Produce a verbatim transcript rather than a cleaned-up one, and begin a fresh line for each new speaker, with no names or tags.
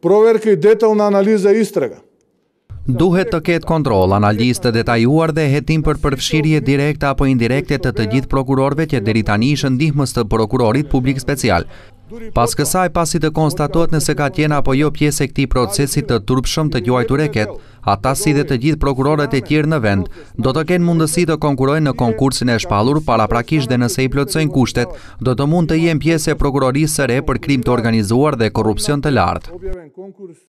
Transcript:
Proverki detaljna analizë e istrega.
Duhet të ketë kontroll, analizë të detajuar dhe hetim për përfshirje direkte apo indirekte të të gjithë prokurorëve që deri tani ishin ndihmës të prokurorit publik special. Pas kësaj, pasi të konstatohet nëse ka qenë apo jo pjesë e këtij procesi të turpshëm të quajtur reket, ata si dhe të gjithë prokurorët e tjerë në vend do të kenë mundësi të konkurrojnë në konkursin e shpallur paraprakisht dhe nëse i plotësojnë kushtet, do të mund të jenë pjesë e prokurorisë së re për krim të organizuar dhe korrupsion të lartë.